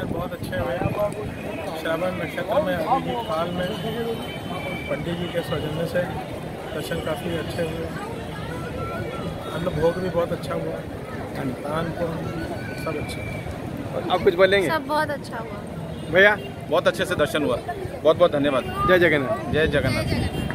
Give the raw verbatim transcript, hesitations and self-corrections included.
दर्शन बहुत अच्छे हुए। श्रावण नक्षत्र में अभी काल में पंडित जी के सौजन्य से दर्शन काफ़ी अच्छे हुए। अन्न भोग भी बहुत अच्छा हुआ, दान पुण्य सब अच्छा। आप कुछ बोलेंगे? सब बहुत अच्छा हुआ भैया। बहुत अच्छे से दर्शन हुआ। बहुत बहुत धन्यवाद। जय जगन्नाथ। जय जगन्नाथ।